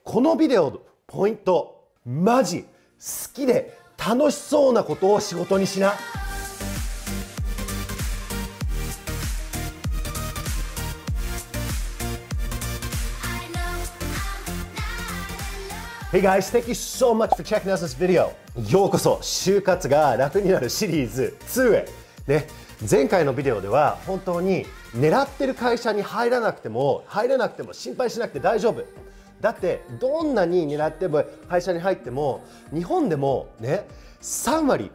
このビデオのポイント、マジ好きで楽しそうなことを仕事にしな。Hey guys, thank you so much for checking out this video. ようこそ就活が楽になるシリーズ2へ。ね、前回のビデオでは本当に狙ってる会社に入れなくても心配しなくて大丈夫。だってどんなに狙ってる会社に入っても日本でもね、3割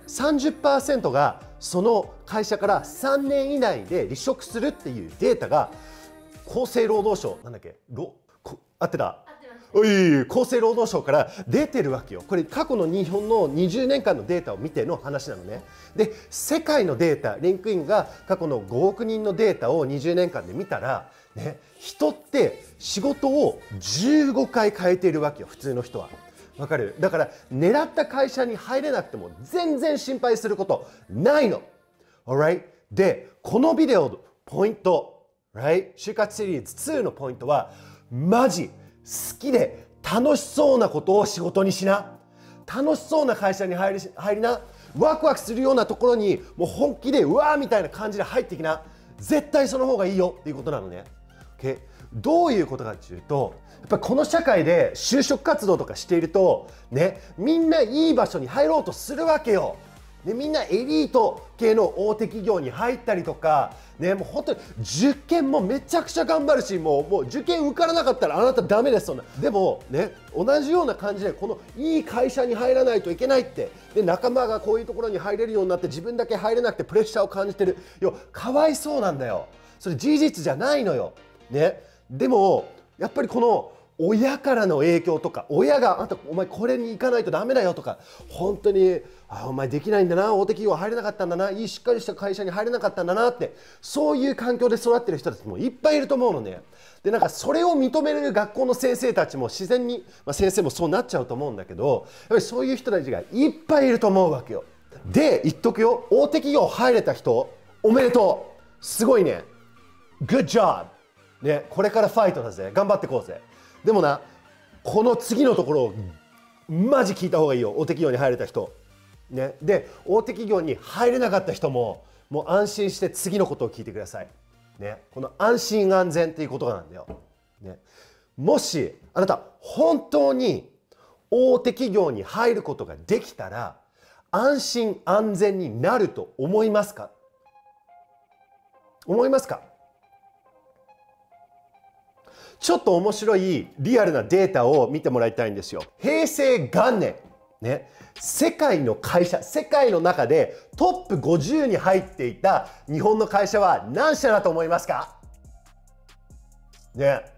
30% がその会社から3年以内で離職するっていうデータが厚生労働省合ってた？厚生労働省から出てるわけよ。これ過去の日本の20年間のデータを見ての話なのね。で、世界のデータ、リンクインが過去の5億人のデータを20年間で見たら、ね、人って仕事を15回変えているわけよ、普通の人は。わかる？だから狙った会社に入れなくても全然心配することないの。Alright？ で、このビデオのポイント、Right？ 就活シリーズ2のポイントは、マジ好きで楽しそうなことを仕事にしな。楽しそうな会社に入りな。ワクワクするようなところにもう本気でうわーみたいな感じで入ってきな。絶対その方がいいよっていうことなのね。Okay？ どういうことかっていうと、やっぱりこの社会で就職活動とかしているとね、みんないい場所に入ろうとするわけよ。で、みんなエリート系の大手企業に入ったりとか、ね、もう本当に受験もめちゃくちゃ頑張るし、もう受験受からなかったらあなたダメです、そんな。でもね、同じような感じでこのいい会社に入らないといけないって、で仲間がこういうところに入れるようになって自分だけ入れなくてプレッシャーを感じてるよ。かわいそうなんだよ。それ事実じゃないのよ。ね、でもやっぱりこの親からの影響とか、親があんたお前これに行かないとダメだよとか、本当にお前できないんだな、大手企業入れなかったんだな、いいしっかりした会社に入れなかったんだなって、そういう環境で育ってる人たちもいっぱいいると思うのね。で、なんかそれを認める学校の先生たちも自然に、先生もそうなっちゃうと思うんだけど、やっぱりそういう人たちがいっぱいいると思うわけよ。で、言っとくよ、大手企業入れた人おめでとう、すごいね、 Good job ね、これからファイトだぜ、頑張っていこうぜ。でもな、この次のところをマジ聞いた方がいいよ、大手企業に入れた人。ね、で、大手企業に入れなかった人も、もう安心して次のことを聞いてください。ね、この安心安全っていうことなんだよ。ね、もしあなた本当に大手企業に入ることができたら、安心安全になると思いますか？思いますか？ちょっと面白いリアルなデータを見てもらいたいんですよ。平成元年、ね、世界の会社、世界の中でトップ50に入っていた日本の会社は何社だと思いますか？ね。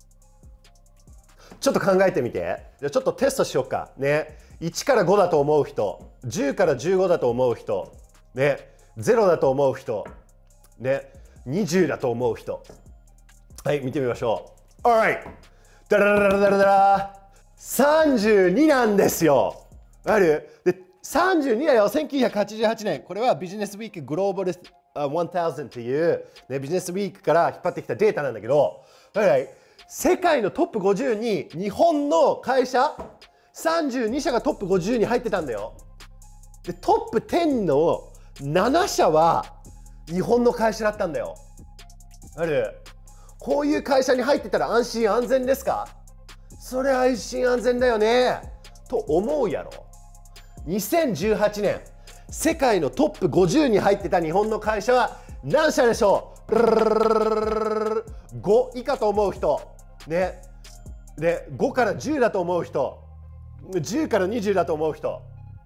ちょっと考えてみて。じゃあちょっとテストしようか。ね。1から5だと思う人、10から15だと思う人、ね、0だと思う人、ね、20だと思う人。はい、見てみましょう。Alright。ダラダラダラダラ。32なんですよ。ある？で、32だよ。1988年。これはビジネスウィークグローバル1000っていう、ね、ビジネスウィークから引っ張ってきたデータなんだけど、Alright。世界のトップ50に日本の会社32社がトップ50に入ってたんだよ。で、トップ10の7社は日本の会社だったんだよ。ある？こういう会社に入ってたら安心安全ですか？それ安心安全だよねと思うやろ。2018年世界のトップ50に入ってた日本の会社は何社でしょう？5以下と思う人ね。で、5から10だと思う人、10から20だと思う人。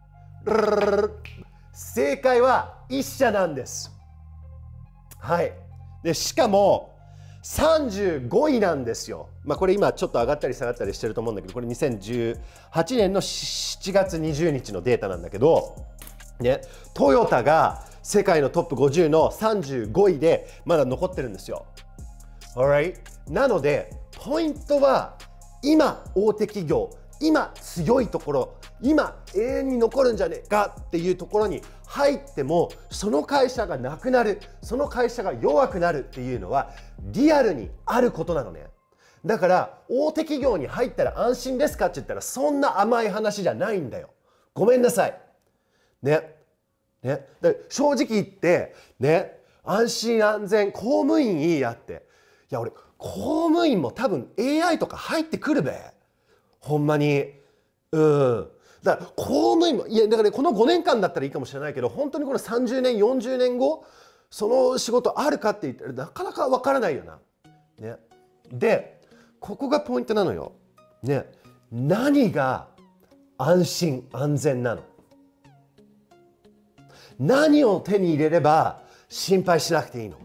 正解は1社なんです。はい。で、しかも35位なんですよ。これ今ちょっと上がったり下がったりしてると思うんだけど、これ2018年の7月20日のデータなんだけど、ね、トヨタが世界のトップ50の35位でまだ残ってるんですよ。Alright？ なのでポイントは今大手企業、今強いところ、今永遠に残るんじゃねえかっていうところに入っても、その会社がなくなる、その会社が弱くなるっていうのはリアルにあることなのね。 だから大手企業に入ったら安心ですかって言ったら、そんな甘い話じゃないんだよ。ごめんなさいね。だから正直言ってね、安心安全公務員いいやって、いや俺公務員も多分 AI とか入ってくるべ、ほんまに。だから公務員も、いやだから、ね、この5年間だったらいいかもしれないけど、本当にこの30年40年後その仕事あるかって言ったらなかなかわからないよな、ね。でここがポイントなのよ、ね。何が安心安全なの？何を手に入れれば心配しなくていいの？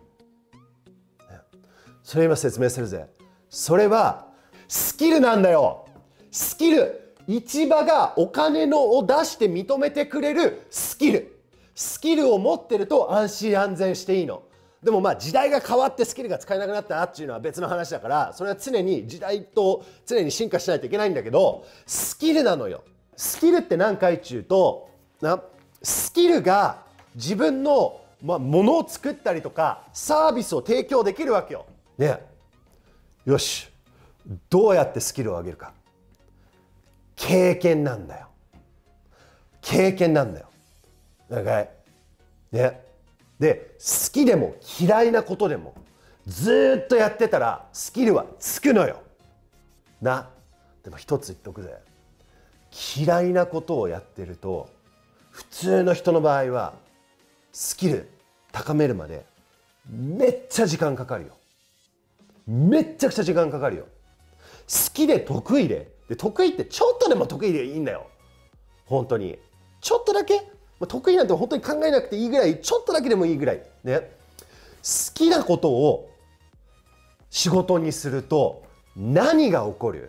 それ今説明するぜ。それはスキルなんだよ。スキル。市場がお金を出して認めてくれるスキル。スキルを持ってると安心安全していいの。でもまあ時代が変わってスキルが使えなくなったっていうのは別の話だから、それは常に時代と常に進化しないといけないんだけど、スキルなのよ。スキルって何回っちゅうと、スキルが自分のものを作ったりとかサービスを提供できるわけよ。ね。よし。どうやってスキルを上げるか。経験なんだよ。経験なんだよ。okay? ね。で、好きでも嫌いなことでもずっとやってたらスキルはつくのよ。な。でも一つ言っとくぜ。嫌いなことをやってると、普通の人の場合はスキル高めるまでめっちゃ時間かかるよ。めっちゃくちゃ時間かかるよ。好きで得意で、得意ってちょっとでも得意でいいんだよ。本当に。ちょっとだけ、得意なんて本当に考えなくていいぐらい、ちょっとだけでもいいぐらい。ね。好きなことを仕事にすると何が起こる？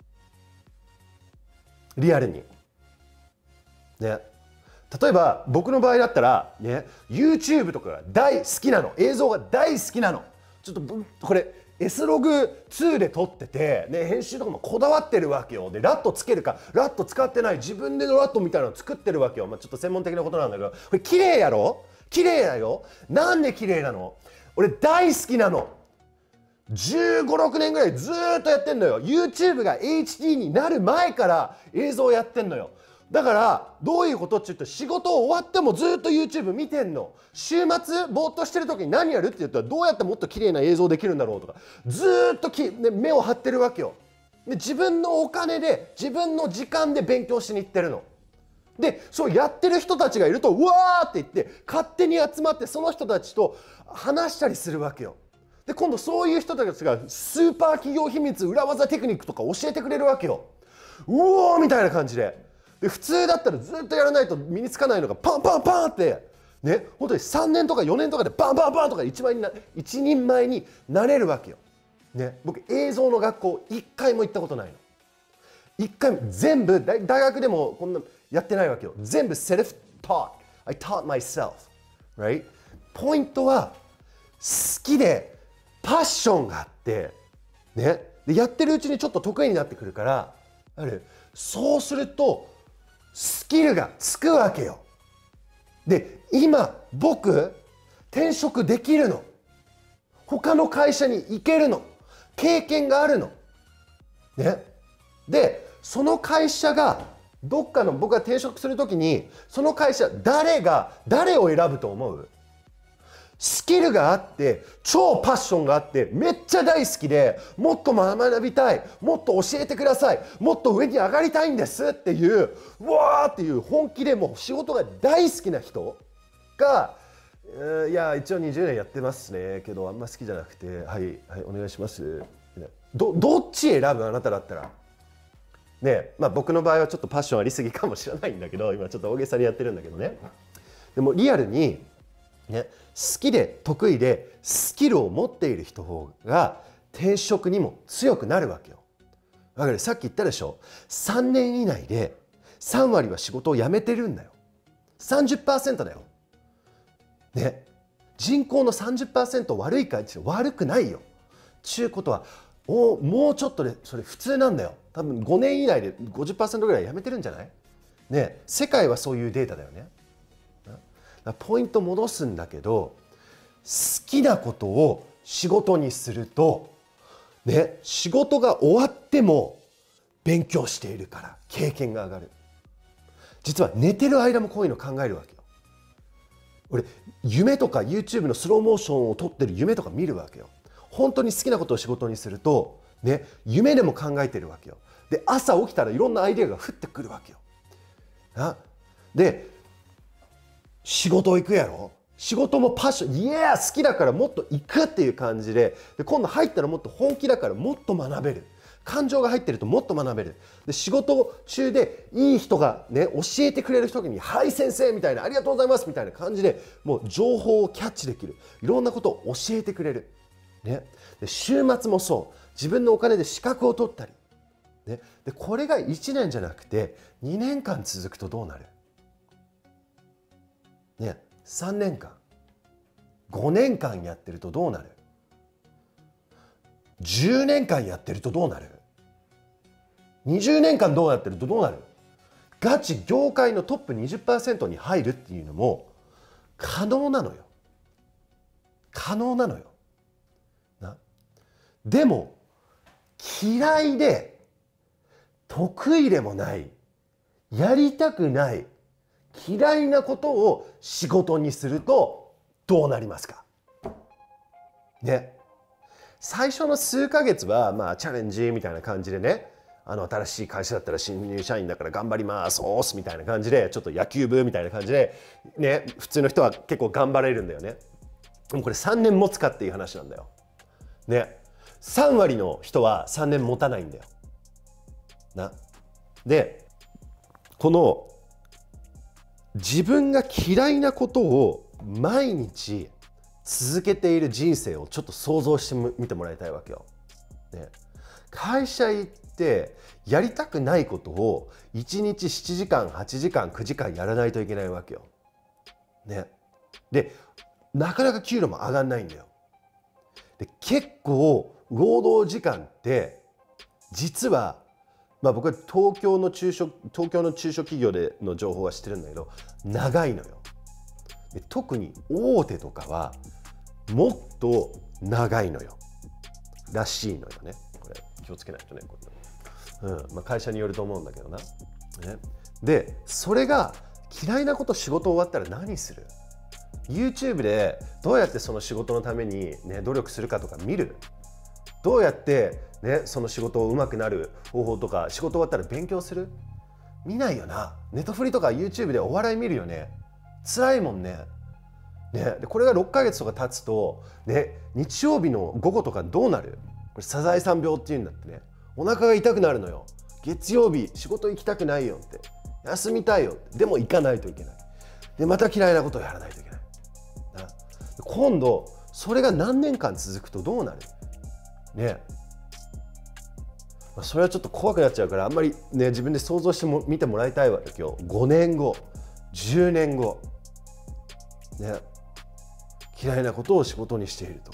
リアルに。ね。例えば僕の場合だったら、ね、YouTube とかが大好きなの。映像が大好きなの。ちょっとこれS ログ2で撮ってて、ね、編集とかもこだわってるわけよ。でラットつけるかラット使ってない自分でのラットみたいなの作ってるわけよ。ちょっと専門的なことなんだけど、これ綺麗やろ？綺麗だよ。なんで綺麗なの？俺大好きなの。15、6年ぐらいずーっとやってんのよ。 YouTube が HD になる前から映像やってんのよ。だからどういうことって言うと、仕事終わってもずっと YouTube 見てんの。週末ぼーっとしてる時に何やるって言ったら、どうやってもっと綺麗な映像できるんだろうとか、ずーっと目を張ってるわけよ。で自分のお金で自分の時間で勉強しに行ってるの。でそうやってる人たちがいると、うわーって言って勝手に集まってその人たちと話したりするわけよ。で今度そういう人たちがスーパー企業秘密裏技テクニックとか教えてくれるわけよ。うおーみたいな感じで。で普通だったらずっとやらないと身につかないのがパンパンパンってね、本当に3年とか4年とかでバンバンバンとか一人前になれるわけよ。ね、僕映像の学校1回も行ったことないの。1回も全部大学でもこんなやってないわけよ。全部セルフtaught。I taught myself。Right？ ポイントは好きでパッションがあってね、でやってるうちにちょっと得意になってくるから、そうするとスキルがつくわけよ。で今僕転職できるの。他の会社に行けるの。経験があるの。ね。でその会社がどっかの、僕が転職するときにその会社誰を選ぶと思う？スキルがあって超パッションがあってめっちゃ大好きで、もっと学びたい、もっと教えてください、もっと上に上がりたいんですっていう、うわーっていう本気でもう仕事が大好きな人が、いや一応20年やってますねけどあんま好きじゃなくて、はいお願いします。どっち選ぶ？あなただったらね。僕の場合はちょっとパッションありすぎかもしれないんだけど、今ちょっと大げさにやってるんだけどね。でもリアルにね、好きで得意でスキルを持っている人方が転職にも強くなるわけよ。だからさっき言ったでしょ、3年以内で3割は仕事を辞めてるんだよ。 30% だよ、ね、人口の 30% 悪いかって悪くないよ。ちゅうことはもうちょっとでそれ普通なんだよ。多分5年以内で 50% ぐらい辞めてるんじゃない？ね、世界はそういうデータだよね。ポイント戻すんだけど、好きなことを仕事にするとね、仕事が終わっても勉強しているから経験が上がる。実は寝てる間もこういうの考えるわけよ。俺夢とか YouTube のスローモーションを撮ってる夢とか見るわけよ。本当に好きなことを仕事にするとね、夢でも考えてるわけよ。で朝起きたらいろんなアイデアが降ってくるわけよ。で仕事行くやろ。仕事もパッション、いや好きだからもっと行くっていう感じで、今度入ったらもっと本気だからもっと学べる。感情が入ってるともっと学べる。で仕事中でいい人がね教えてくれる人に「はい先生」みたいな「ありがとうございます」みたいな感じでもう情報をキャッチできる。いろんなことを教えてくれる。ね、で週末もそう。自分のお金で資格を取ったり。ね、でこれが1年じゃなくて2年間続くとどうなる？ね、3年間5年間やってるとどうなる？10年間やってるとどうなる？20年間どうやってるとどうなる？ガチ業界のトップ 20% に入るっていうのも可能なのよ。可能なのよ。でも嫌いで得意でもないやりたくない嫌いなことを仕事にするとどうなりますかね。最初の数ヶ月はチャレンジみたいな感じでね、新しい会社だったら新入社員だから頑張りますおーすみたいな感じでちょっと野球部みたいな感じでね、普通の人は結構頑張れるんだよね。でもこれ3年持つかっていう話なんだよね。3割の人は3年持たないんだよな。でこの自分が嫌いなことを毎日続けている人生をちょっと想像してみてもらいたいわけよ。ね、会社行ってやりたくないことを1日7時間8時間9時間やらないといけないわけよ。ね、でなかなか給料も上がんないんだよ。で結構労働時間って実は僕は東京の中小企業での情報は知ってるんだけど長いのよ。で特に大手とかはもっと長いのよらしいのよね。これ気をつけないとね、会社によると思うんだけどな、ね、でそれが嫌いなこと仕事終わったら何する？ YouTube でどうやってその仕事のために、ね、努力するかとか見る？どうやって、ね、その仕事を上手くなる方法とか仕事終わったら勉強する？見ないよな。ネットフリとか YouTube でお笑い見るよね。辛いもんね。でこれが6ヶ月とか経つと、ね、日曜日の午後とかどうなる？これサザエさん病っていうんだってね。お腹が痛くなるのよ。月曜日仕事行きたくないよって、休みたいよって、でも行かないといけない。でまた嫌いなことをやらないといけないな。今度それが何年間続くとどうなる？ね、それはちょっと怖くなっちゃうからあんまりね自分で想像して見てもらいたいわけよ。5年後10年後ね、嫌いなことを仕事にしていると。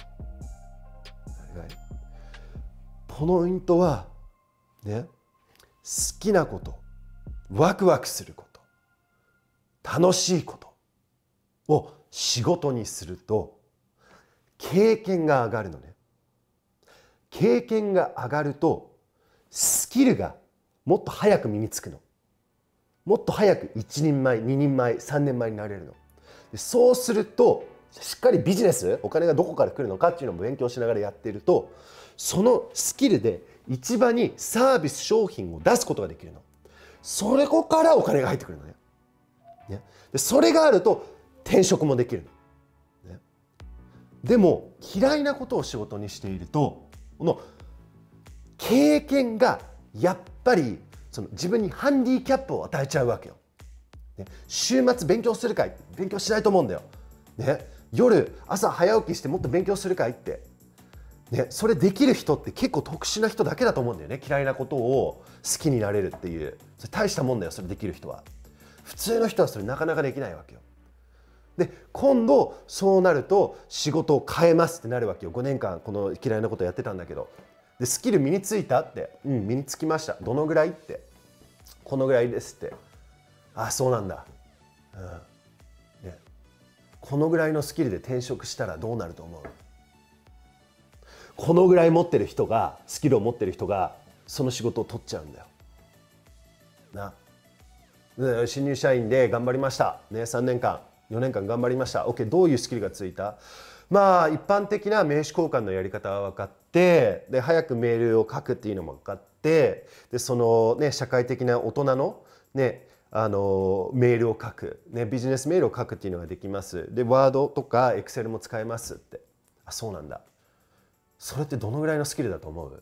ポイントはね、好きなこと、ワクワクすること、楽しいことを仕事にすると経験が上がるのね。経験が上がるとスキルがもっと早く身につくの。もっと早く一人前、二人前、三人前になれるの。でそうするとしっかりビジネス、お金がどこから来るのかっていうのも勉強しながらやっていると、そのスキルで市場にサービス商品を出すことができるの。それからお金が入ってくるのね。でそれがあると転職もできるの、ね、でも嫌いなことを仕事にしているとこの経験がやっぱりその自分にハンディキャップを与えちゃうわけよ。週末勉強するかい？勉強しないと思うんだよ。ね、朝早起きしてもっと勉強するかいって、ね、それできる人って結構特殊な人だけだと思うんだよね。嫌いなことを好きになれるっていう、それ大したもんだよ。それできる人は。普通の人はそれなかなかできないわけよ。で今度そうなると仕事を変えますってなるわけよ。5年間この嫌いなことやってたんだけど、でスキル身についたって、身につきました。どのぐらいって、このぐらいですって、あそうなんだ、このぐらいのスキルで転職したらどうなると思う？ このぐらい持ってる人が、スキルを持ってる人がその仕事を取っちゃうんだよな。で新入社員で頑張りました、ね、3年間4年間頑張りました。 OK、 どういうスキルがついた？まあ一般的な名刺交換のやり方は分かって、で早くメールを書くっていうのも分かって、でそのね社会的な大人のねメールを書く、ね、ビジネスメールを書くっていうのができます。でワードとかエクセルも使えますって。あ、そうなんだ。それってどのぐらいのスキルだと思う？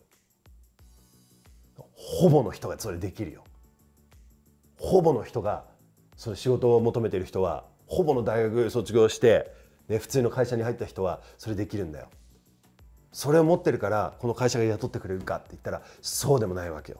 ほぼの人がそれできるよ。ほぼの人が、その仕事を求めている人は、ほぼの大学卒業して、ね、普通の会社に入った人はそれできるんだよ。それを持ってるからこの会社が雇ってくれるかって言ったらそうでもないわけよ。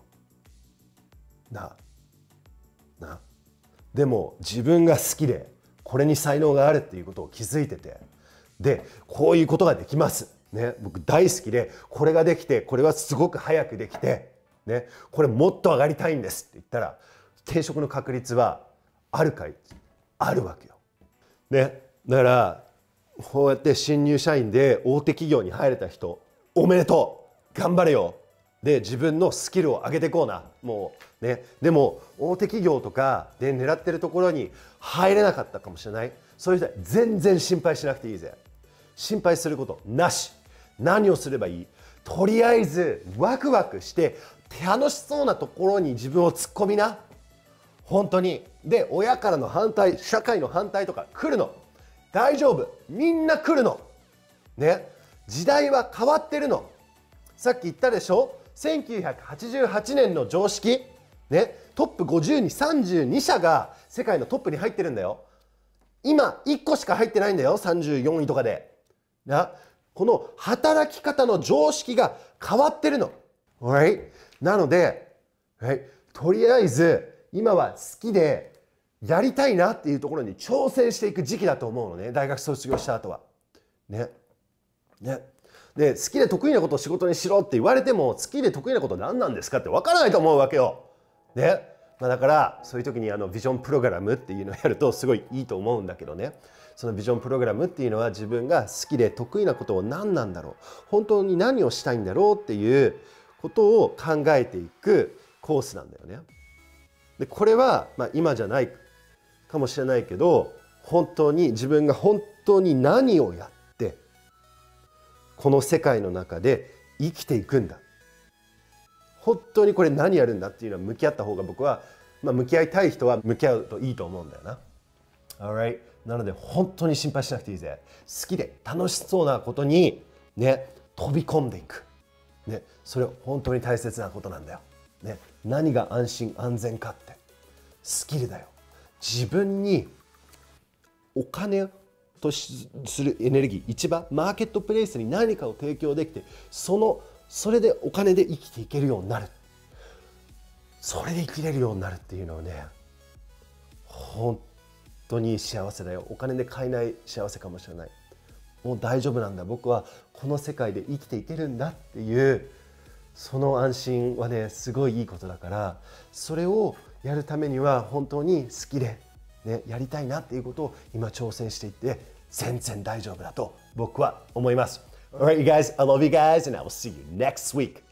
でも自分が好きでこれに才能があるっていうことを気づいてて、でこういうことができます、ね、僕大好きでこれができて、これはすごく早くできて、ね、これもっと上がりたいんですって言ったら転職の確率はあるかい？あるわけよ。ね、だからこうやって新入社員で大手企業に入れた人、おめでとう、頑張れよ。で自分のスキルを上げていこうな。もうね、でも大手企業とかで狙ってるところに入れなかったかもしれない。そういう人は全然心配しなくていいぜ。心配することなし。何をすればいい？とりあえずワクワクして楽しそうなところに自分を突っ込みな。本当に。で親からの反対、社会の反対とか来るの。大丈夫、みんな来るのね。時代は変わってるの。さっき言ったでしょ、1988年の常識、ね、トップ50に32社が世界のトップに入ってるんだよ。今1個しか入ってないんだよ、34位とかでな。この働き方の常識が変わってるの、right? なので、right? とりあえず今は好きでやりたいなっていうところに挑戦していく時期だと思うのね、大学卒業した後は。ね。で好きで得意なことを仕事にしろって言われても、好きで得意なこと何なんですかって分からないと思うわけよ。ね。だからそういう時にビジョンプログラムっていうのをやるとすごいいいと思うんだけどね。そのビジョンプログラムっていうのは自分が好きで得意なことを何なんだろう、本当に何をしたいんだろうっていうことを考えていくコースなんだよね。でこれは、今じゃないかもしれないけど、本当に自分が本当に何をやってこの世界の中で生きていくんだ、本当にこれ何やるんだっていうのは向き合った方が僕は、向き合いたい人は向き合うといいと思うんだよな。Alright? なので本当に心配しなくていいぜ。好きで楽しそうなことにね飛び込んでいく、ね、それ本当に大切なことなんだよ、ね、何が安心安全かってスキルだよ。自分にお金とするエネルギー、市場、マーケットプレイスに何かを提供できて、それでお金で生きていけるようになる、それで生きれるようになるっていうのはね、本当に幸せだよ。お金で買えない幸せかもしれない。もう大丈夫なんだ、僕はこの世界で生きていけるんだっていうその安心はねすごいいいことだから、それをやるためには本当に好きで、ね、やりたいなっていうことを今挑戦していって全然大丈夫だと僕は思います。Alright you guys, I love you guys and I will see you next week.